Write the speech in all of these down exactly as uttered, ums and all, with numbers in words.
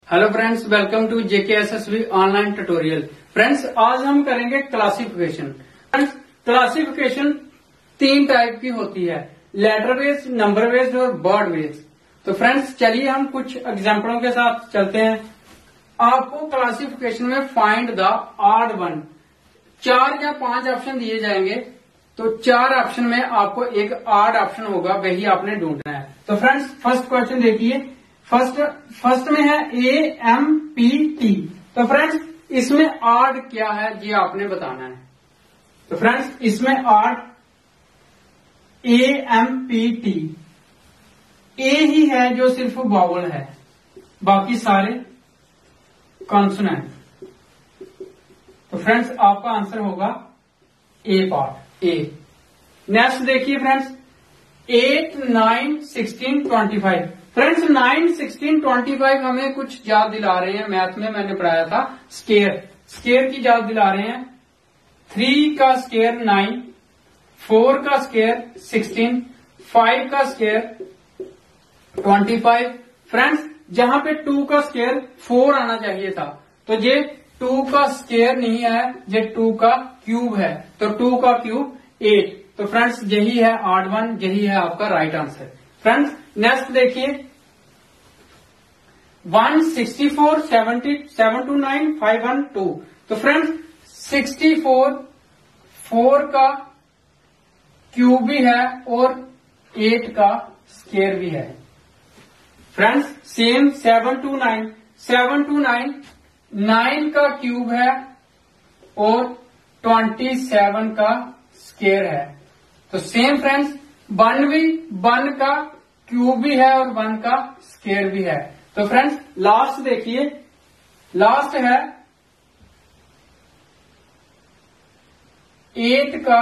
Hello friends, welcome to JK S S V online tutorial. Friends, आज हम करेंगे classification. Friends, classification तीन type की होती है, लेटर बेस्ड, नंबर बेस्ड और वर्ड बेस्ड। तो फ्रेंड्स, चलिए हम कुछ एग्जांपलों के साथ चलते हैं। आपको क्लासिफिकेशन में फाइंड द ऑड वन, चार या पांच ऑप्शन दिए जाएंगे। तो चार ऑप्शन में आपको एक ऑड ऑप्शन होगा, वही आपने ढूंढना है। तो फ्रेंड्स, फर्स्ट क्वेश्चन देखिए। फर्स्ट फर्स्ट में है ए एम पी टी। तो फ्रेंड्स, इसमें ऑड क्या है ये आपने बताना है। तो फ्रेंड्स, इसमें odd A M P T, A ही है जो सिर्फ वावल है, बाकी सारे कॉन्सोनेंट। तो फ्रेंड्स, आपका आंसर होगा ए पार्ट, ए। नेक्स्ट देखिए friends, eight nine sixteen twenty five. Friends, nine sixteen twenty five हमें कुछ याद दिला रहे हैं, मैथ में मैंने पढ़ाया था स्केयर, स्केयर की याद दिला रहे हैं। थ्री का स्केयर नाइन, फोर का स्केयर सिक्सटीन, फाइव का स्केयर ट्वेंटी फाइव। फ्रेंड्स, जहां पे टू का स्केयर फोर आना चाहिए था, तो ये टू का स्केयर नहीं है, ये टू का क्यूब है। तो टू का क्यूब एट। तो फ्रेंड्स, यही है ऑड वन, यही है आपका राइट आंसर। फ्रेंड्स, नेक्स्ट देखिए, one sixty four seventy seven two nine five one two. तो फ्रेंड्स, सिक्सटी फोर फोर का क्यूब भी है और एट का स्केयर भी है। Friends, same seven two nine, seven two nine nine का क्यूब है और ट्वेंटी सेवन का स्केयर है। तो सेम फ्रेंड्स, वन भी, वन का क्यूब भी है और वन का स्केयर भी है। तो फ्रेंड्स, लास्ट देखिए, लास्ट है एट का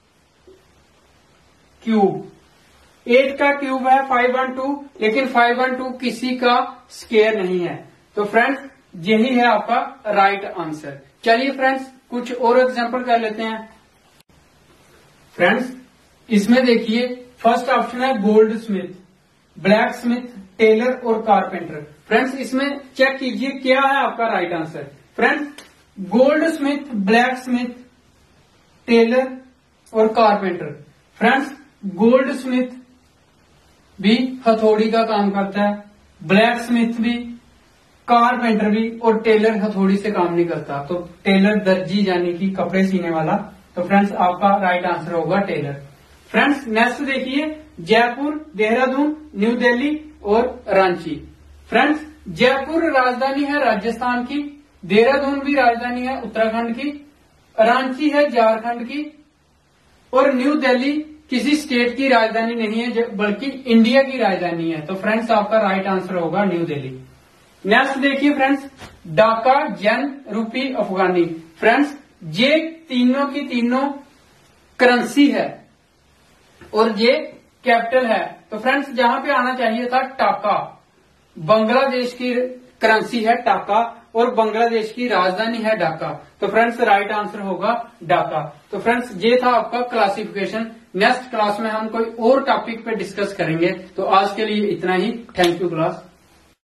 क्यूब। एट का क्यूब है फाइव वन टू, लेकिन फाइव वन टू किसी का स्केयर नहीं है। तो फ्रेंड्स, यही है आपका राइट आंसर। चलिए फ्रेंड्स, कुछ और एग्जांपल कर लेते हैं। फ्रेंड्स, इसमें देखिए, फर्स्ट ऑप्शन है gold smith, black smith, tailor और कारपेंटर। फ्रेंड्स, इसमें चेक कीजिए क्या है आपका right answer. Friends, gold smith, black smith, tailor और कारपेंटर। फ्रेंड्स, गोल्ड स्मिथ भी हथौड़ी का काम करता है, ब्लैक स्मिथ भी, कारपेंटर भी, और टेलर हथौड़ी से काम नहीं करता। तो टेलर दर्जी यानी कि कपड़े सीने वाला। तो फ्रेंड्स, आपका राइट आंसर होगा टेलर। फ्रेंड्स, नेक्स्ट देखिए, जयपुर, देहरादून, न्यू दिल्ली और रांची। फ्रेंड्स, जयपुर राजधानी है राजस्थान की, देहरादून भी राजधानी है उत्तराखंड की, रांची है झारखंड की, और न्यू दिल्ली किसी स्टेट की राजधानी नहीं है, बल्कि इंडिया की राजधानी है। तो फ्रेंड्स, आपका राइट आंसर होगा न्यू दिल्ली। नेक्स्ट देखिए फ्रेंड्स, डाका, जेन, रुपी, अफगानी। फ्रेंड्स, ये तीनों की तीनों करेंसी है और ये कैपिटल है। तो फ्रेंड्स, जहां पे आना चाहिए था टाका, बांग्लादेश की करेंसी है टाका और बांग्लादेश की राजधानी है ढाका। तो फ्रेंड्स, राइट आंसर होगा ढाका। तो फ्रेंड्स, ये था आपका क्लासिफिकेशन। नेक्स्ट क्लास में हम कोई और टॉपिक पे डिस्कस करेंगे। तो आज के लिए इतना ही। Thank you class.